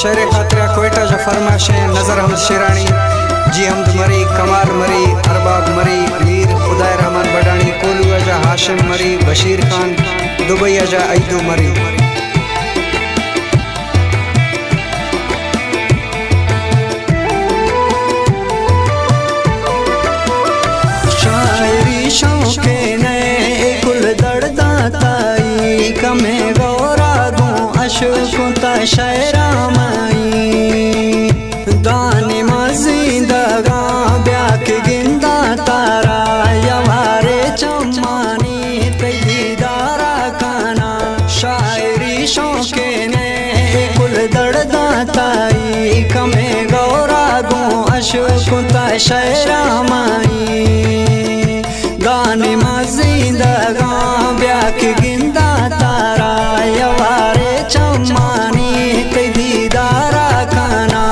शेर खातिर कोयटा जो फरमाश नजर हमद शेरानी जी हमद मरी कमाल मरी अरबाब मरी मीर खुदाई रहमान बडानी कोलू अजा हाशिम मरी बशीर खान दुबई अजा ऐदू मरी। शायरी शौके ने कुल दर्दा ताई कमे गौरा दू अशकुता शहरा माई दानी मजीदगा ब्याक गिंदा तारा यवारे चम्मानी तैदारा खाना। शायरी शौके ने कुल दर्दा ताई कमे गौरा दू अशकुता शहरा माई दानी मजीदगा ब्याक गिंदा तारा यवारे चम्मानी तैदारा खाना।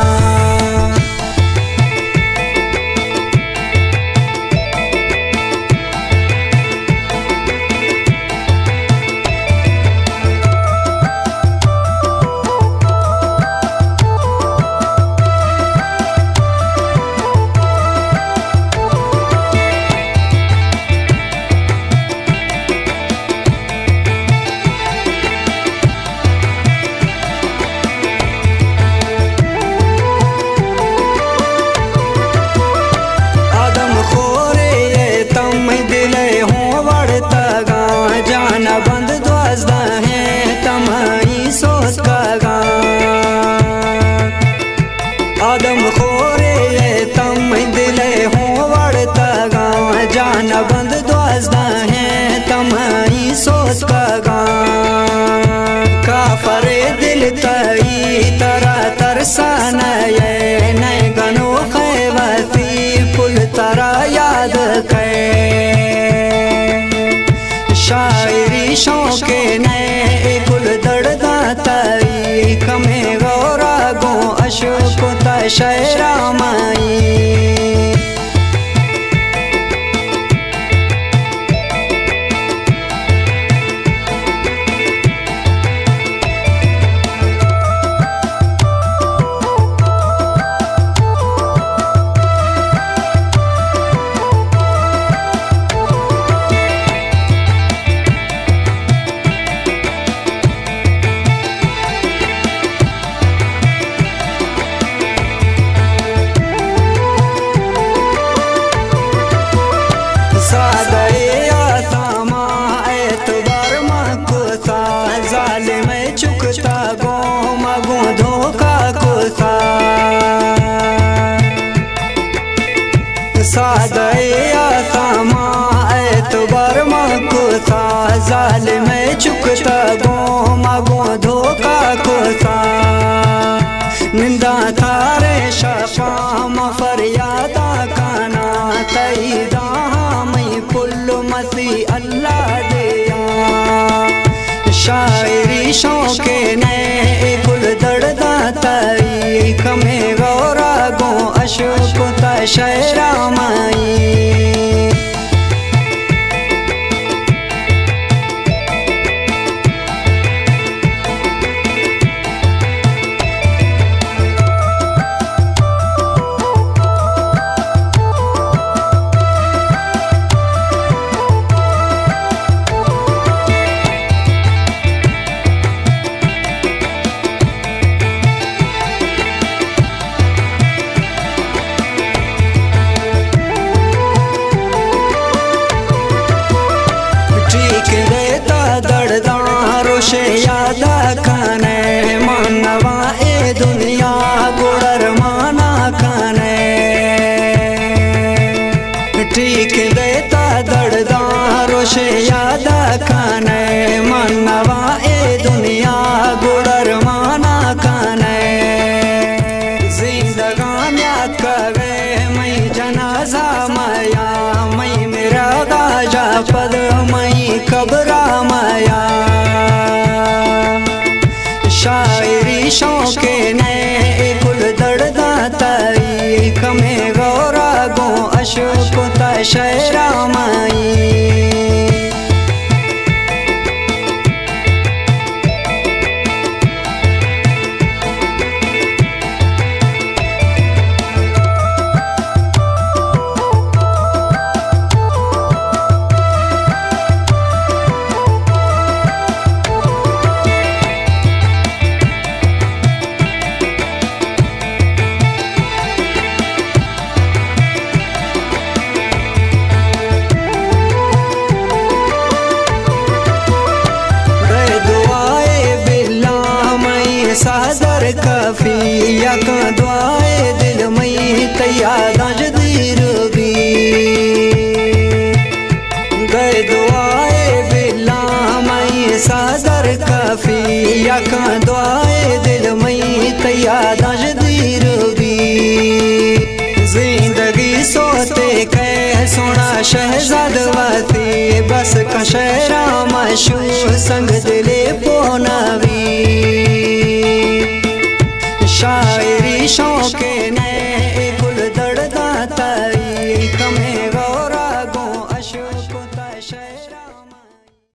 बंद द्वाजदा है तमाई सोच का आदम खोरे तम दिले हो वड़ता गा जाना बंद द्वाजदा है तमाई सोच का काफरे दिल तई तरा तरसान ये नए गनो खैवती पुल तरा याद कै। शायरी शौके ने कुल दर्दा ताई कमे गौरा गो अशकुता शहरा माई। चुकता गो मगो धोखा को सादे आसामा एतबार मको सा जाल में चुकता गो मगो धोखा को निंदा थारे शफा मफरियादा काना तईदा मई पुल्लु मसी अल्लाह दिया। शायरी शौके ने कुल दर्दा ताई कमे गौरा गो अशकुता शहरा माई। रोशे यादा खाने मानवा ए दुनिया गुड़र माना खाने ठीक देता दर्दा रोशे यादा खाने मानवा ए दुनिया गुड़र माना खाने। जिंदगान याद करे मई जनाजा माया मई मेरा गाजा पद मई कब्रा माया। शायरी शौके ने कुल दर्दा ताई कमे गौरा गो अशकुता शहरा माई। तैया दज दीर भी गए दुआए बिल्ला मई सादर काफी यका दुआए दिल मई तैया दज दीर भी जिंदगी सोते कह सोना शहजाद वाती बस कशहरा मशहूर संग दिले पोनावी